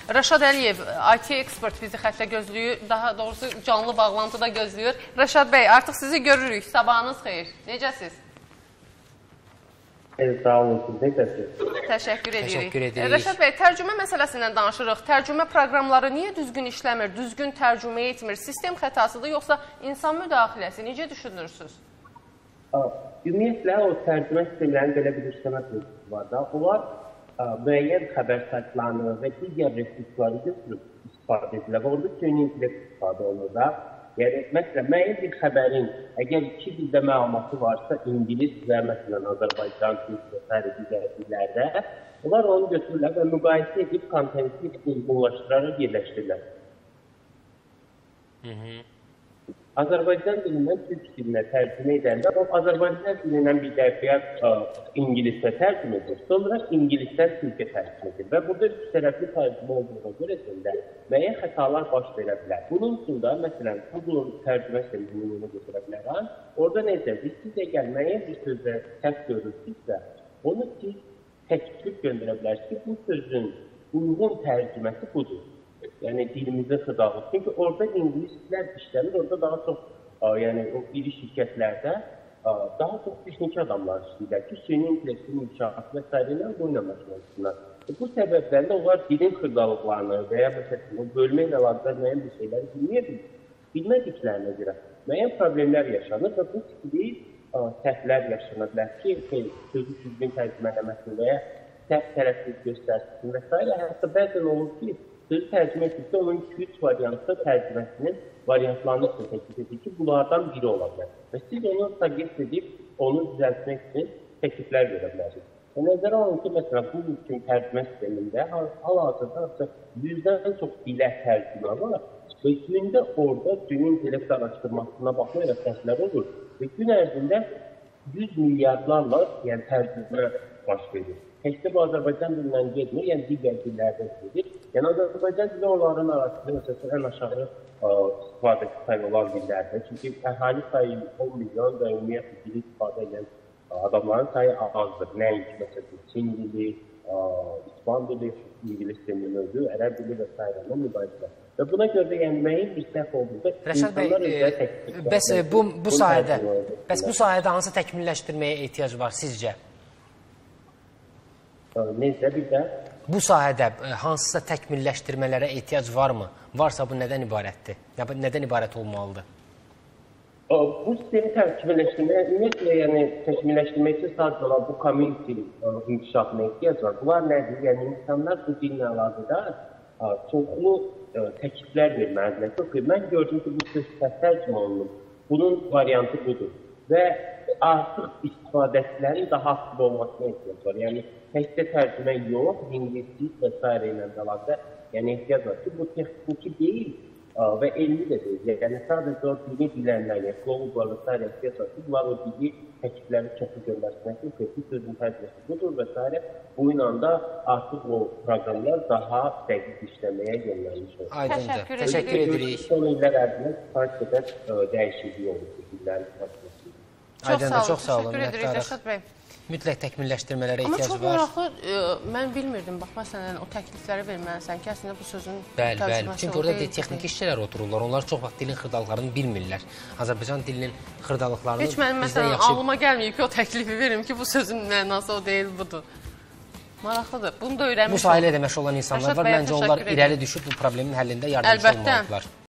Rəşad Əliyev, IT ekspert bizi xətlə gözləyir, daha doğrusu canlı bağlantıda gözləyir. Rəşad bəy, artıq sizi görürük, sabahınız xeyir, necəsiz? Sağ olun, siz necəsiz? Təşəkkür edirik. Rəşad bəy, tərcümə məsələsindən danışırıq. Tərcümə proqramları niyə düzgün işləmir, düzgün tərcümə etmir? Sistem xətasıdır, yoxsa insan müdaxiləsi? Necə düşünürsünüz? Ümumiyyətlə, o tərcümə sistemlərinin belə bir işləmə prinsipsi var da. Onlar müəyyən xəbər saytlarını və digər resursları götürüb istifadə edilir. Orada süni intellekt istifadə olunur da. Yəni, məsələn, müəyyən bir xəbərin əgər iki dildə məlumatı varsa, İngilis və məsələn, Azərbaycan, Türk və digər dillərdə, onlar onu götürürlər və müqayisə edib kontenti uyğunlaşdıraraq yerləşdirirlər. Azərbaycan dilindən Türk dilinə tərcümə edəndə, o Azərbaycan dilindən bir dəfəyə İngilisə tərcümə edir, sonra İngilisdən Türkə tərcümə edir və burada üç tərəfli tərcümə olduğuna görə müəyyən xətalar baş verə bilər. Bunun üçün də, məsələn, Google tərcümə sistemini götürə bilərəm. Orada necə? Siz əgər müəyyən bir sözlə səhv görürsünüzsə, onu siz təklif göndərə bilərsiniz ki, bu sözün uyğun tərcüməsi budur. Yəni dilimizin xırdalığı. Çünki orada ingilislər işləmir, orada daha çox yəni o iri şirkətlərdə daha çox texniki adamlar işləyirlər ki, süni intellektin inkişafı və s. ilə bu ilə məşğul olsunlar. Bu səbəblərlə onlar dilin xırdalıqlarını və ya məsələn bölmə ilə əlaqədar müəyyən bir şeyləri bilmədiklərinə görə müəyyən problemlər yaşanır və bu tipli səhvlər yaşana bilər ki, sözü düzgün tərcümə eləməsin və ya səhv tərəfsiz göstərsin və s. Hətta bəzən olur ki, sözü tərcümə etdikdə onun 2-3 variantda tərcüməsinin variantlarını təklif edir ki, bunlardan biri ola bilər. Və siz onu təqlid edib, onu düzəltmək üçün təkliflər verə bilərsiniz. Nəzərə alın ki, məsələn, bu üçün tərcümə sistemində hal-hazırda 100-dən çox dilə tərcümə var və gündə orada süni intellekt araşdırmasına baxmayaraq səhvlər olur və gün ərzində 100 milyardlarla tərcümə baş verir. Təkcə bu Azərbaycan dilindən getmir, yəni digər dillərdə gedir. Yəni Azərbaycan dili onların arasında məsələn ən aşağı istifadəçi sayı olan dillərdə. Çünki əhali sayı 10 milyon və ümumiyyətlə dili istifadə edən adamların sayı azdır. Nəinki məsələn Çin dili, İspan dili, İngilis dilinin özü, ərəb dili və s. ilə mübarizə. Və buna görə də yəni müəyyən bir səhv olduqda insanlar özləri təklif edir. Bəs bu sahədə hansı təkmilləşdirməyə ehtiyac var sizcə? Necə bir də? Bu sahədə hansısa təkmilləşdirmələrə ehtiyac varmı? Varsa bu nədən ibarətdir? Nədən ibarət olmalıdır? Bu sistemi təkmilləşdirməyə, yəni təkmilləşdirmək üçün sadəcə olaraq bu community inkişafına ehtiyac var. Bunlar nədir? Yəni insanlar bu dillə əlaqədar çoxlu təkliflər verməlidirlər. Çünki mən gördüm ki, bu söz tərcümə olunub. Bunun variantı budur. Və artıq istifadəçilərin daha aktiv olmasına ehtiyac var. Yəni, təkcə tərcümə yox, lingvistik və s. ilə əlaqədar ehtiyac var ki, bu texniki deyil və elmi də deyil. Yəni, sadəcə o dili bilənlər, filologlar və s. ehtiyac var ki, bunlar o dili təklifləri çoxu göndərsinlər ki, bu sözün tərcüməsi budur və s. Bu ilə də artıq o proqramlar daha dəqiq işləməyə yönlənmiş olur. Aydındır. Təşəkkür edirik. Son illər ərzində kifayət qədər dəyişiklik olur dillərin tərcüməsi. Çox sağ olun. Təşəkkür edirik Rəşad bəy. Mütləq təkmilləşdirmələrə ehtiyac var. Amma çox maraqlı, mən bilmirdim, bax, məsələn, o təklifləri verməlisən ki, əslində bu sözün tərcüməsi o deyil. Çünki orada texniki işçilər otururlar, onlar çox vaxt dilin xırdalıqlarını bilmirlər. Azərbaycan dilinin xırdalıqlarını heç mənim, məsələn, ağlıma gəlməyib ki, o təklifi verim ki, bu sözün mənası o deyil, budur. Maraqlıdır, bunu da öyrənmiş olun. Bu sahələ də məşğul olan insanlar var, məncə onlar irəli düşüb bu problemin həllində yardımcı olmalıdırlar.